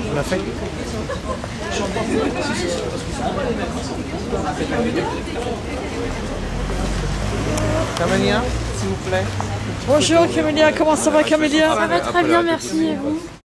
On l'a fait. Camélia, s'il vous plaît. Bonjour Camélia, comment ça va Camélia? Ça va très bien, merci et vous?